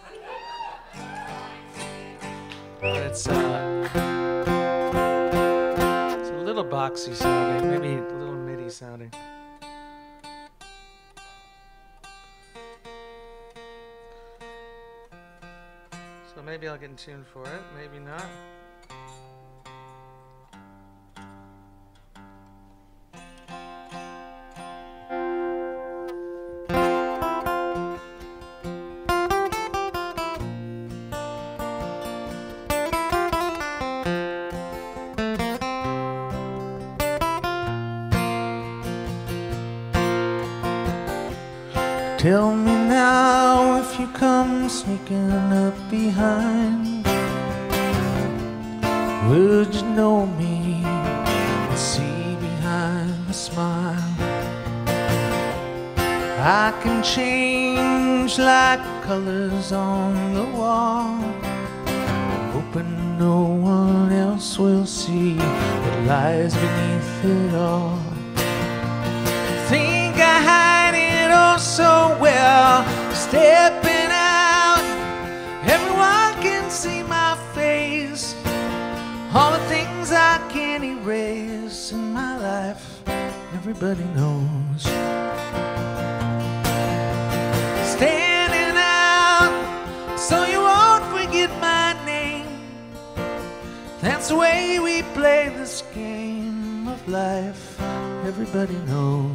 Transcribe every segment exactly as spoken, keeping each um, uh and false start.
But it's uh, it's a little boxy sounding, maybe a little MIDI sounding. So maybe I'll get in tune for it, maybe not. Tell me now if you come sneaking up behind, would you know me and see behind the smile? I can change like colors on the wall, hoping no one else will see what lies beneath it all. Think I hide it all so well, stepping out, everyone can see my face. All the things I can't erase in my life, everybody knows. Standing out, so you won't forget my name. That's the way we play this game of life, everybody knows.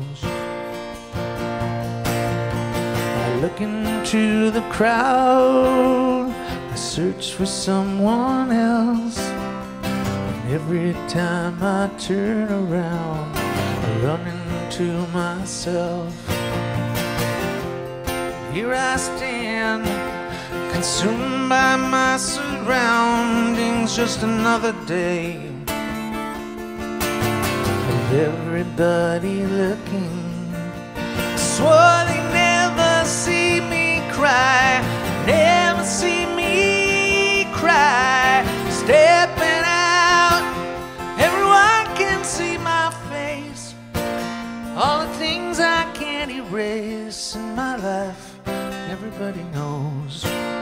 Look into the crowd, I search for someone else, and every time I turn around, I run into myself. Here I stand, consumed by my surroundings, just another day of everybody looking. Swore they never see me cry, never see me cry. Stepping out, everyone can see my face. All the things I can't erase in my life, everybody knows.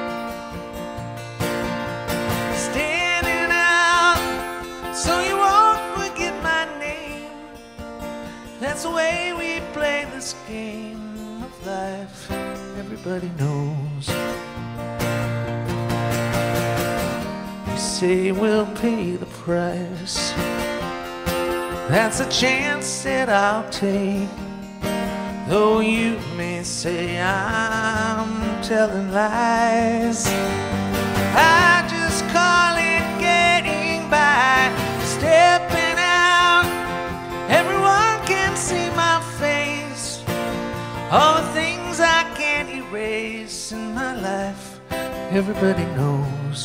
Standing out, so you won't forget my name. That's the way we play this game of life, everybody knows. You say we'll pay the price, that's a chance that I'll take. Though you may say I'm telling lies, I just call it getting by. Stepping out, everyone can see my face. All the things I can't erase in my life, everybody knows.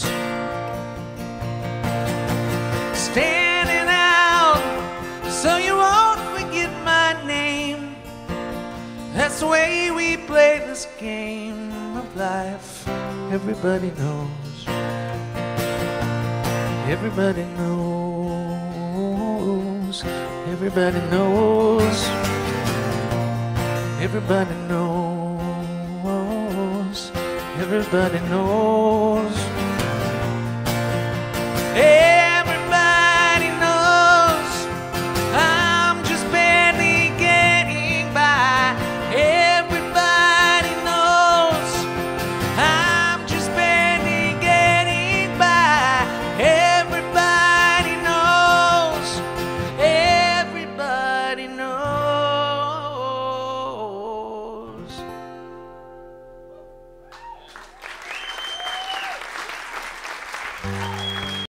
Standing out, so you won't forget my name. That's the way we play this game of life, everybody knows. Everybody knows. Everybody knows. Everybody knows. Everybody knows. Hey.